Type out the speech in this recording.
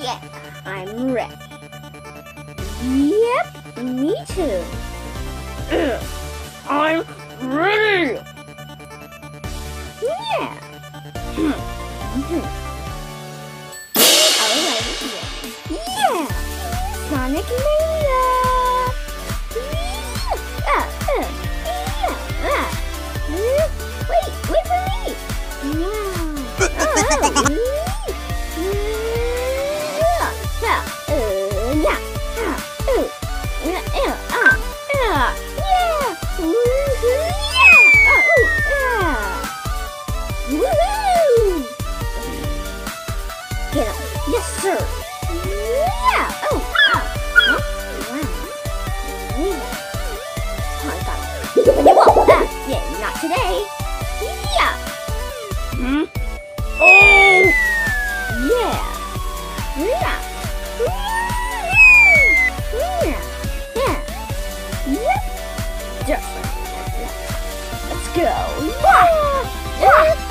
Yeah, I'm ready. Yep, me too. I'm ready! Yeah. Alright, yeah. Sonic Mania. Wait for me. Get up. Yes, sir. Yeah. Oh, huh? Wow. Whoa. Yeah, not today. Yeah. Oh! Yeah. Yeah. Yeah. Yep. Just like that. Let's go. Yeah.